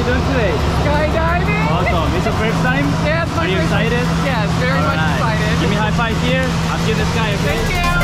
doing today? Skydiving. Awesome. It's your first time? Yeah, it's my Are you first time. excited? Yes, very much excited. Give me a high five here. I'll give this guy a Thank face. you.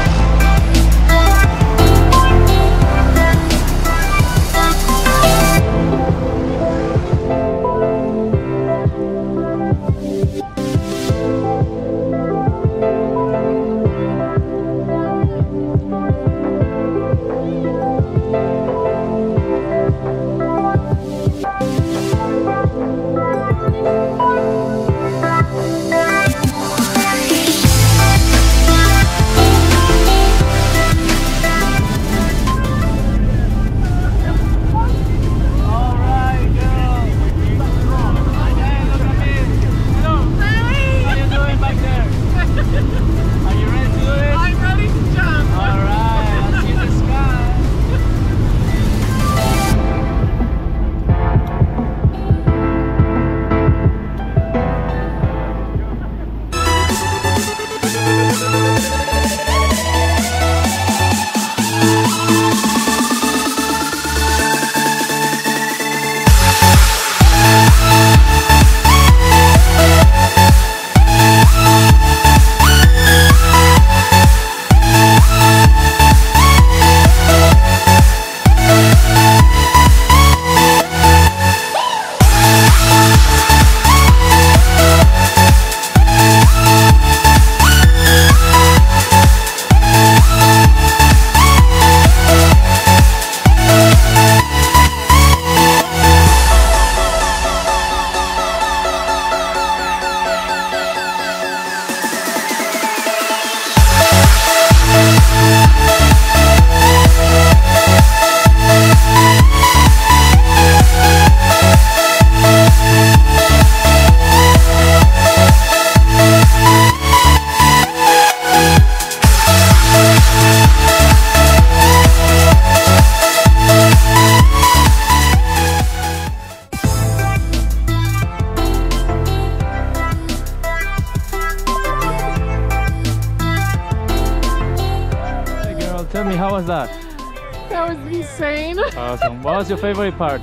Tell me, how was that? That was insane. Awesome. What was your favorite part?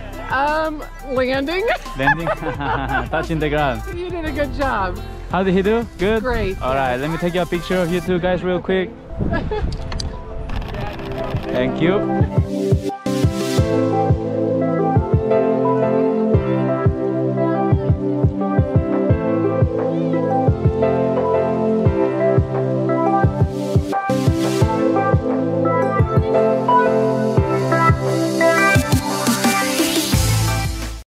Landing. Landing? Touching the ground. You did a good job. How did he do? Good? Great. Alright, let me take you a picture of you two guys real quick. Thank you.